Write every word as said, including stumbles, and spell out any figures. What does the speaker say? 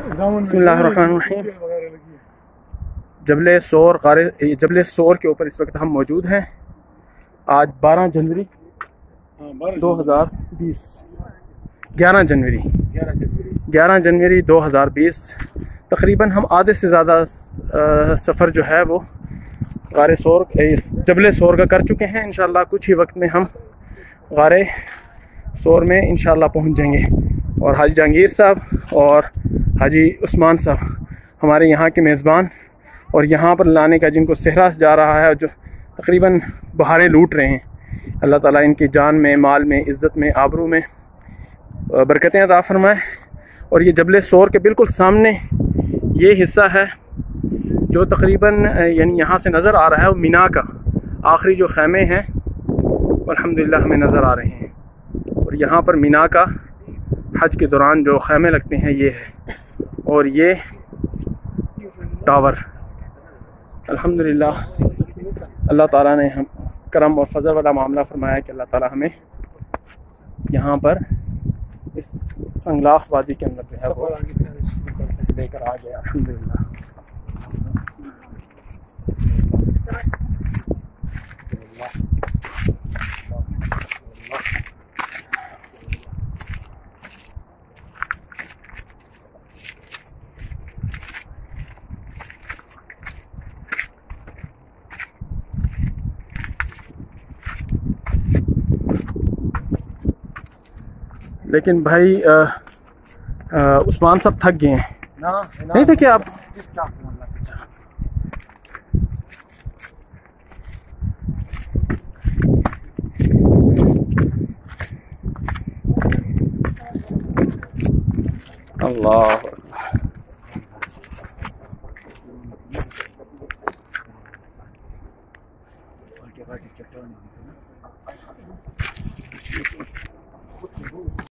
बिस्मिल्लाहिर्रहमानिर्रहीम। जबल सोर गारे जबल सोर के ऊपर इस वक्त हम मौजूद हैं। आज बारह जनवरी दो हज़ार बीस ग्यारह जनवरी ग्यारह जनवरी दो हज़ार बीस तकरीबन हम आधे से ज़्यादा सफ़र जो है वो गारे सोर जबल सोर का कर चुके हैं। इंशाअल्लाह कुछ ही वक्त में हम गारे सोर में इंशाअल्लाह पहुंच जाएंगे। और हाजी जहांगीर साहब और हाजी उस्मान साहब हमारे यहाँ के मेज़बान, और यहाँ पर लाने का जिनको सेहरा जा रहा है, जो तकरीबन बहारें लूट रहे हैं। अल्लाह ताला इनकी जान में, माल में, इज़्ज़त में, आबरू में बरकतें अता फरमाए। और ये जबल सोर के बिल्कुल सामने ये हिस्सा है जो तकरीबन यानी यहाँ से नज़र आ रहा है, वो मीना का आखिरी जो खैमे हैं अल्हम्दुलिल्लाह हमें नज़र आ रहे हैं। और यहाँ पर मीना का हज के दौरान जो खैमे लगते हैं ये है, और ये टावर अल्हम्दुलिल्लाह अल्लाह ताला ने हम करम और फजल वाला मामला फरमाया कि अल्लाह ताला हमें यहाँ पर इस संगलाख वादी के अंदर जो है वो लेकर आ गया अल्हम्दुलिल्लाह। लेकिन भाई आ, आ, उस्मान सब थक गए हैं। नहीं थे क्या आप? अल्लाह